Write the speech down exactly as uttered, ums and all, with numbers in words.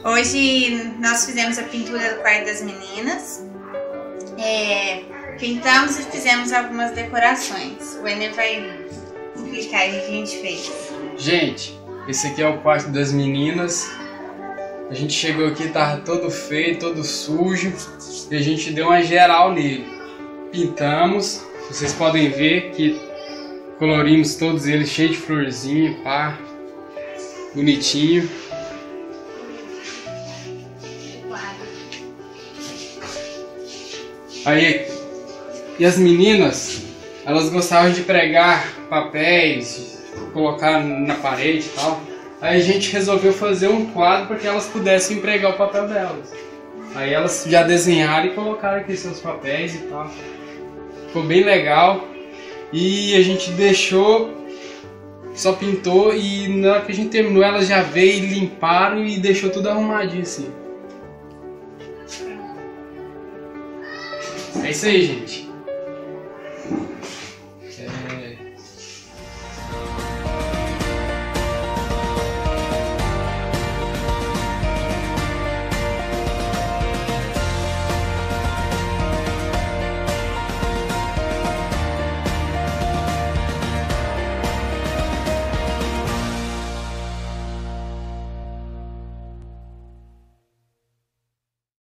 Hoje nós fizemos a pintura do quarto das meninas, é, pintamos e fizemos algumas decorações. O Ener vai explicar o que a gente fez. Gente, esse aqui é o quarto das meninas. A gente chegou aqui, tava todo feio, todo sujo, e a gente deu uma geral nele. Pintamos, vocês podem ver que colorimos todos eles cheio de florzinha, pá, bonitinho. Aí, e as meninas, elas gostavam de pregar papéis, colocar na parede e tal. Aí a gente resolveu fazer um quadro para que elas pudessem pregar o papel delas. Aí elas já desenharam e colocaram aqui seus papéis e tal. Ficou bem legal. E a gente deixou, só pintou, e na hora que a gente terminou elas já veio e limparam e deixou tudo arrumadinho assim. É isso aí, gente.